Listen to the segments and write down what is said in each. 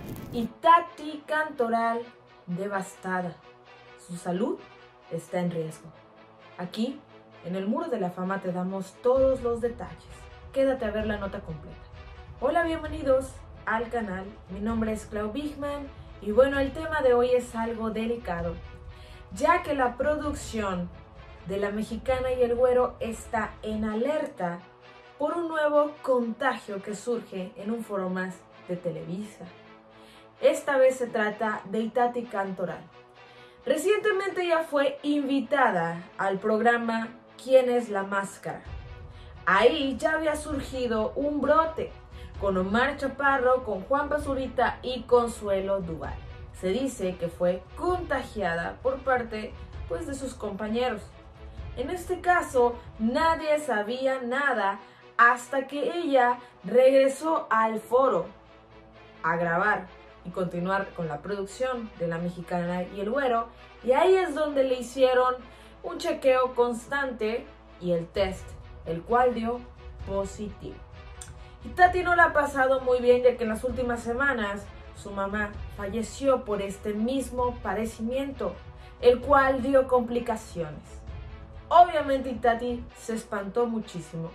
y Tati Cantoral devastada. Su salud está en riesgo. Aquí, en el Muro de la Fama, te damos todos los detalles. Quédate a ver la nota completa. Hola, bienvenidos al canal. Mi nombre es Clau Bigman y bueno, el tema de hoy es algo delicado, ya que la producción de La Mexicana y el Güero está en alerta por un nuevo contagio que surge en un foro más de Televisa. Esta vez se trata de Tati Cantoral. Recientemente ella fue invitada al programa ¿Quién es la máscara? Ahí ya había surgido un brote con Omar Chaparro, con Juan Pazurita y Consuelo Duval. Se dice que fue contagiada por parte de sus compañeros. En este caso, nadie sabía nada hasta que ella regresó al foro a grabar y continuar con la producción de La Mexicana y el Güero, y ahí es donde le hicieron un chequeo constante y el test, el cual dio positivo. Y Tati no la ha pasado muy bien, ya que en las últimas semanas su mamá falleció por este mismo padecimiento, el cual dio complicaciones. Obviamente Tati se espantó muchísimo,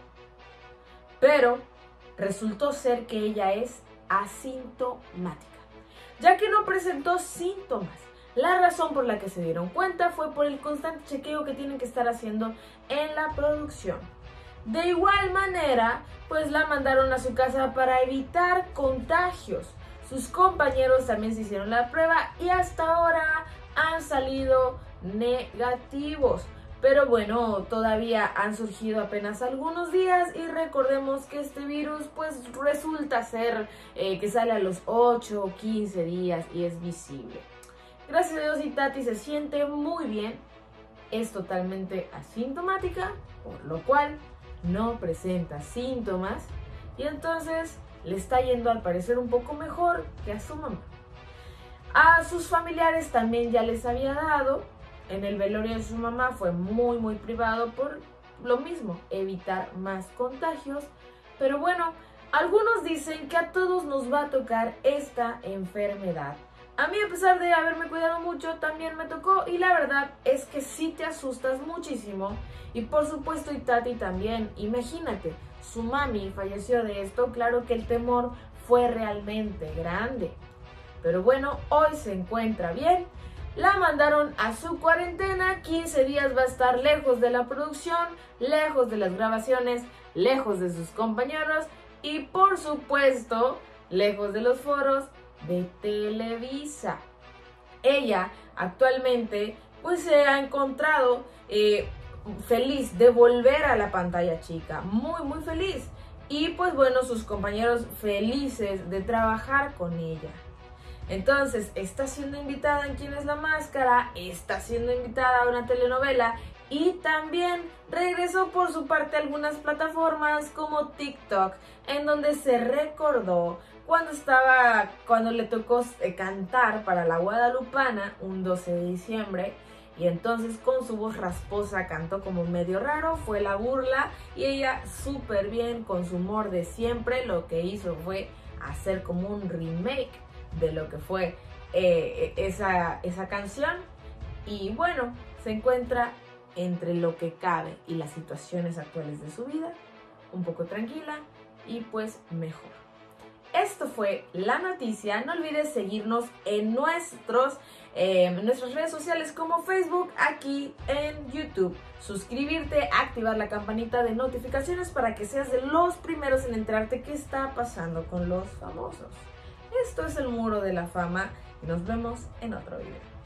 pero resultó ser que ella es asintomática, ya que no presentó síntomas. La razón por la que se dieron cuenta fue por el constante chequeo que tienen que estar haciendo en la producción. De igual manera, la mandaron a su casa para evitar contagios. Sus compañeros también se hicieron la prueba y hasta ahora han salido negativos. Pero bueno, todavía han surgido apenas algunos días y recordemos que este virus resulta ser que sale a los 8 o 15 días y es visible. Gracias a Dios, Tati se siente muy bien, es totalmente asintomática, por lo cual no presenta síntomas y entonces le está yendo al parecer un poco mejor que a su mamá. A sus familiares también ya les había dado. En el velorio de su mamá fue muy privado por lo mismo, evitar más contagios. Pero bueno, algunos dicen que a todos nos va a tocar esta enfermedad. A mí, a pesar de haberme cuidado mucho, también me tocó y la verdad es que sí te asustas muchísimo. Y por supuesto, Tati también. Imagínate, su mami falleció de esto, claro que el temor fue realmente grande. Pero bueno, hoy se encuentra bien. La mandaron a su cuarentena, 15 días va a estar lejos de la producción, lejos de las grabaciones, lejos de sus compañeros y por supuesto, lejos de los foros de Televisa. Ella actualmente se ha encontrado feliz de volver a la pantalla chica, muy feliz. Y bueno, sus compañeros felices de trabajar con ella. Entonces, está siendo invitada en ¿Quién es la máscara? Está siendo invitada a una telenovela y también regresó por su parte a algunas plataformas como TikTok, en donde se recordó cuando le tocó cantar para La Guadalupana un 12 de diciembre. Y entonces con su voz rasposa cantó como medio raro, fue la burla y ella súper bien con su humor de siempre. Lo que hizo fue hacer como un remake de lo que fue esa canción y bueno, se encuentra entre lo que cabe y las situaciones actuales de su vida, un poco tranquila y mejor. Esto fue la noticia. No olvides seguirnos en nuestras redes sociales como Facebook, aquí en YouTube. Suscribirte, activar la campanita de notificaciones para que seas de los primeros en enterarte qué está pasando con los famosos. Esto es el Muro de la Fama y nos vemos en otro video.